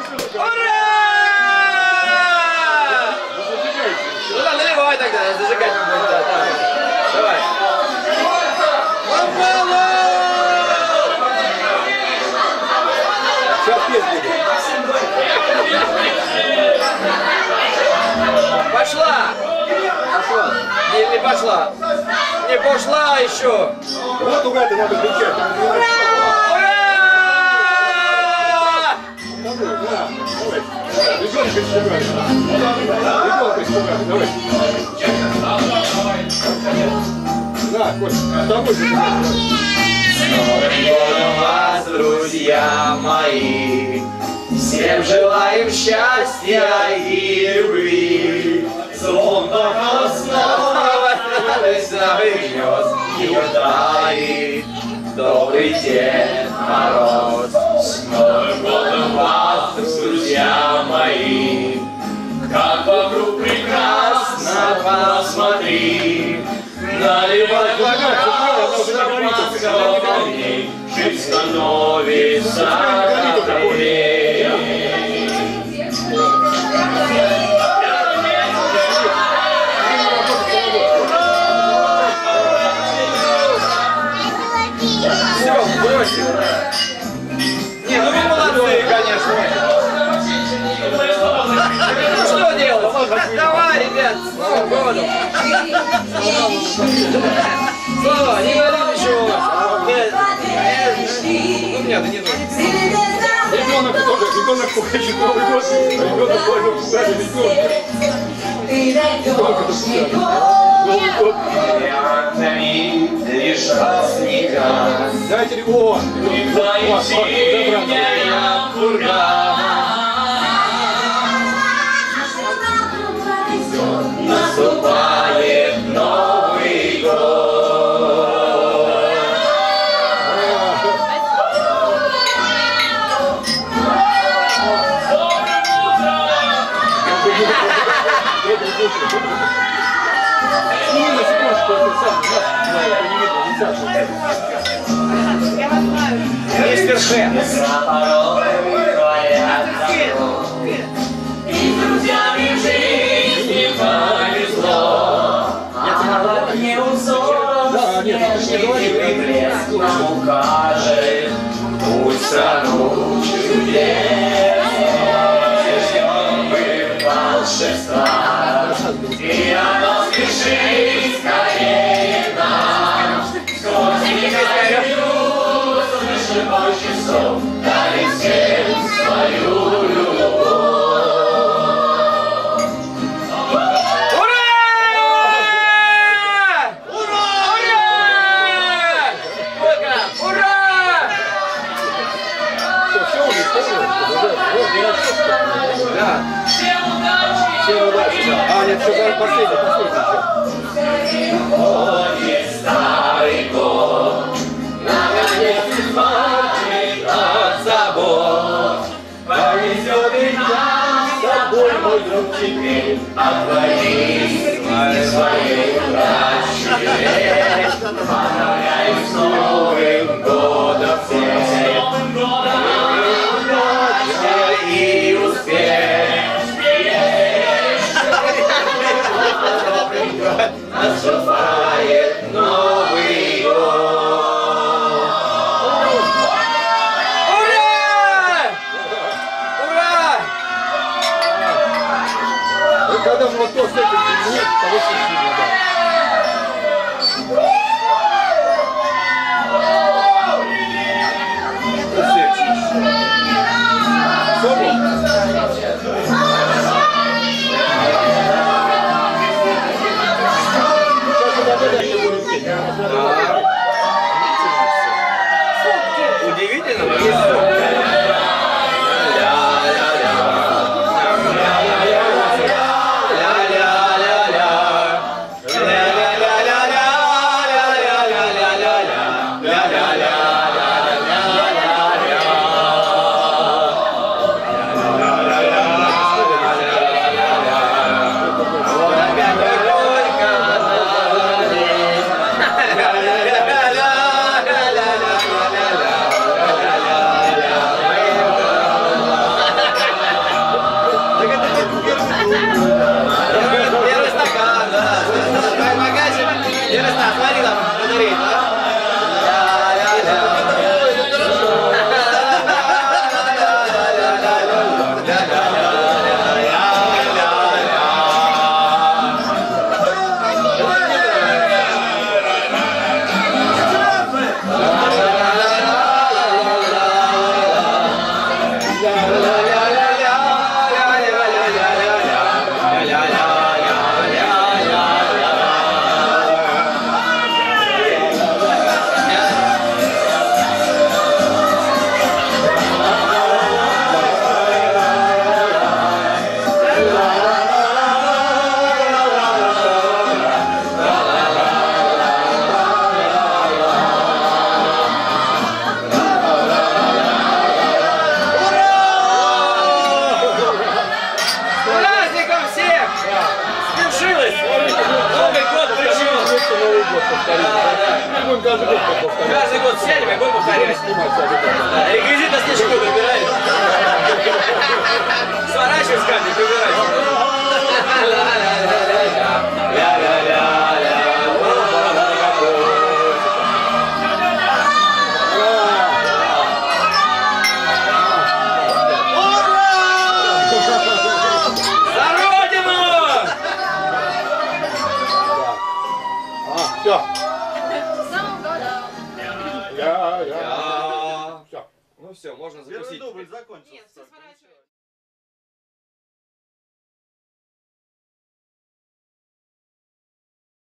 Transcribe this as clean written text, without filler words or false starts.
Ура! Ну да, наливай тогда, зажигать не будет, да. Давай. Попало! Сейчас петь будет. Пошла! Пошла. Не пошла. Не пошла еще. Вот угадать надо кричать. Ура! Давай. Ребенка испугали. Ребенка испугали. Давай. На, Коля, с тобой же. Вас, друзья мои, всем желаем счастья и любви. Снова радость гнезд ее дарит добрый Дед Мороз. С Новым годом вас, друзья мои, как вокруг прекрасно, посмотри. Наливай богатство шампанского, жизнь становится добрее. Все, бросил. Не, ну вы молодцы, конечно. Ну что делать? Давай, ребят, с Новым годом. Слава, не говори ничего. Ну, меня да не нужно. Ребенок пугает Новый год, ребенок пугает ребенка. Новый год. Лежат снега. Дайте его. Твоя зимняя пурга. Наступает Новый год. Мистер Ш. И с друзьями в жизни повезло. Не узор, снежный блеск нам укажет путь в страну чудес. Ждем мы волшебства, и оно спешит скорее нам. Сквозь минут, свыше часов, дарит всем свою любовь. Да. Всем удачи. А, нет, все, последний еще. Ходит старый год, наконец избавит от забот. Повезет и нам с тобой, мой друг, теперь отводи своей удачи. Поздравляю с Новым годом всех. И успех. Наступает Новый год. Ура! Ура! Когда молоток с этим нет, того сильно, да. Удивительно, но есть сок. Ярослав, смотри там, батарея, да? Праздником всех! Свершилось! Новый год пришел! Новый год повторить. Будем каждый год повторять. Каждый год сядем и будем повторять. Да, реквизит на снежку выбираем. Сворачиваем с камня, выбираем. Все. Ну все, можно запустить. Первый дубль закончился. Нет, все сворачиваем.